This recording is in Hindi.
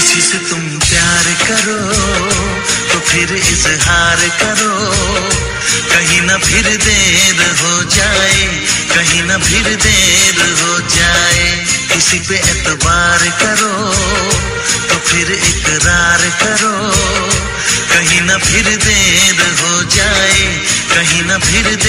किसी से तुम प्यार करो तो फिर इजहार करो, कहीं ना फिर देर हो जाए, कहीं ना फिर देर हो जाए। किसी पे एतबार करो तो फिर इकरार करो, कहीं ना फिर देर हो जाए, कहीं ना फिर